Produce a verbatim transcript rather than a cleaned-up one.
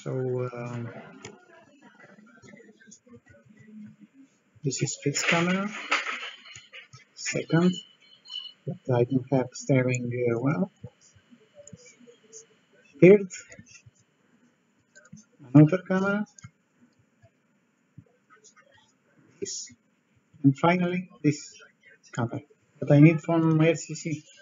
So um, this is fixed camera. Second, but I don't have steering uh, well. Third, another camera. This, and finally this camera. But I need from R C C.